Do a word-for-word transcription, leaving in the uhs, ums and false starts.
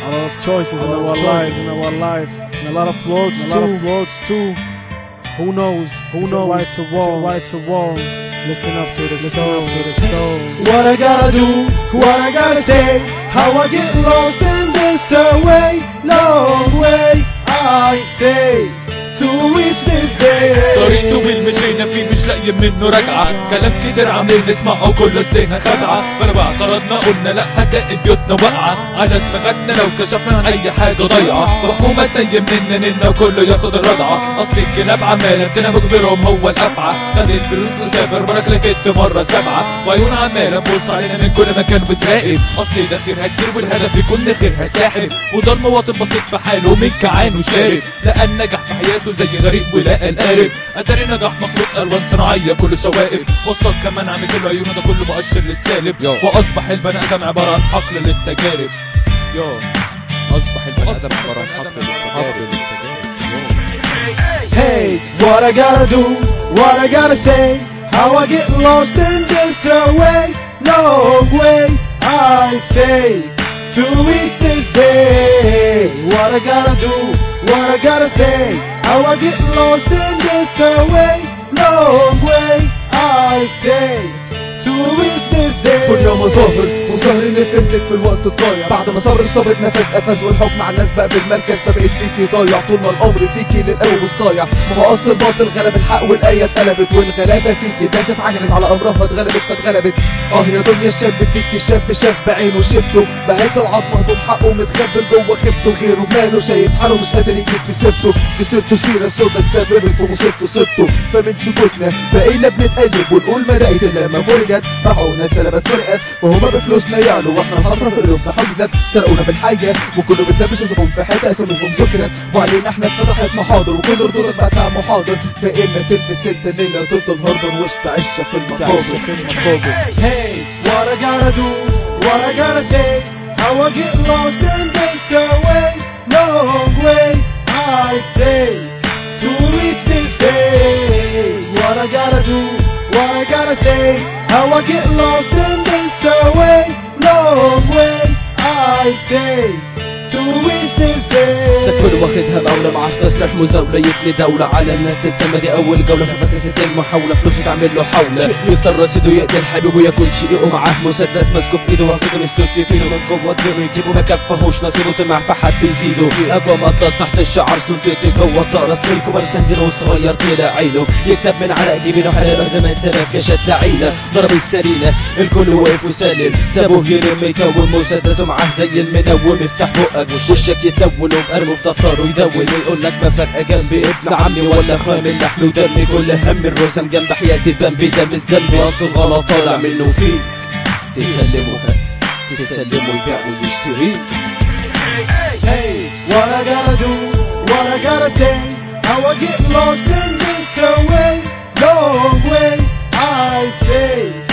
A lot of choices in our life, in our life, and a lot of roads too. A lot of roads too. Who knows? Who knows? Why it's a wrong? Why it's a wrong? Listen up to the soul, to the soul. What I gotta do? What I gotta say? How I get lost in this way, long way I take to reach this day. طريق طويل مشينا فيه مش لاقيين منه رجعة، كلام كتير عاملين نسمعه وكله لسينا خدعة، فلو اعترضنا قلنا لا هتلاقي بيوتنا واقعة على دماغنا لو كشفنا عن أي حاجة ضايعة، وحكومة تنيم مننا ننا وكله ياخد الرضعة، أصل الكلاب عمالة بتنام وكبرهم هو الأفعى، خد الفلوس وسافر برك لكت مرة سبعة، وعيون عمالة تبص علينا من كل مكان بتراقب، أصل ده خيرها كتير والهدف يكون خيرها ساحب، وده المواطن بسيط في حاله ومن كعان وشارب، لقى النجاح في حياته زي غريب ولقى القارب، اتاري نجاح مخلوق الوان صناعيه كله شوائب، وسطك كمان عم كله عيونه ده كله مؤشر للسالب، واصبح البني ادم عباره عن حقل للتجارب. يو اصبح البني ادم عباره عن حقل للتجارب. Hey, what I gotta do, what I gotta say, how I get lost in this way, long way I take to reach this day. What I gotta do, what I gotta say, how I get lost in this way, long way I take to reach this day. كنا مظاهر وظهر اللي فهمتك في الوقت الضايع، بعد ما صبر الصابر نفس قفز والحكم على الناس بقى بالمركز، فبقيت فيكي ضايع طول ما الامر فيكي للقلب والصايع، ما هو اصل الباطل غلب الحق والايه اتقلبت، والغلابه فيكي دازت عجلت على امرها اتغلبت فاتغلبت. اه يا دنيا الشاب فيكي شاب شاف بعينه شبته، بهيت العظم هضم حقه متخبل جوه خيبته، غيره ماله شايف حاله مش قادر يجيب في سيرته، في سيرته سيره سودا تسببت في مصيبته سبته، فمن سكوتنا بقينا بنتقلب ونقول ما لقيت الا ما فرجت، باعونا اتسلبت فرقت، وهما بفلوسنا يعلوا واحنا الحسره في قلوبنا حجزت، سرقونا بالحياه وكله بتلبس الزبون في حته اساميهم ذكرت، وعلينا احنا اتفتحت محاضر وكل ردودك بقت محاضر، فاما تلبس انت الليله تفضل هربان وسط عشه في المقابر. Hey, what I gotta do, what I gotta say, how I get lost in this way, long way I take to reach this day. What I gotta do, what I gotta say, how I get lost in this way, long way I take to reach this day. ده كل واخدها بأولى معاه قصة مزاولة، يبني دولة على الناس تتسمى دي أول جولة، في فترة ست المحاولة فلوسه تعمل له حولة، يختار رصيده يقتل حبيبه ياكل شقيقه معاه مسدس ماسكه في إيده واخده من السوق في فينه من جوه الدور يجيبه ما كفهوش نصيبه طمع في حد بيزيده، أقوى مقطط تحت الشعر سلطتي جوه الطقرس الكبار سندينه والصغير طلع عينه، يكسب من عرق جبينه حلال زمان سبب كشت لعينه، ضرب السرينة الكل واقف وسلم، سابوه يلم يكون مسدسه معاه زي المنوم، افتح بقك وشك يتون وبقرمه في دفتره يدون ويقول لك ما فرق جنبي ابن عمي ولا اخويا من لحم ودمي، كل هم الرسم جنب حياتي بنبي دم الذنب، اصل الغلط طالع منه فيك، تسلمه تسلمه يبيع ويشتريك. Hey, what I gotta do, what I gotta say, how I get lost in this way, long way I take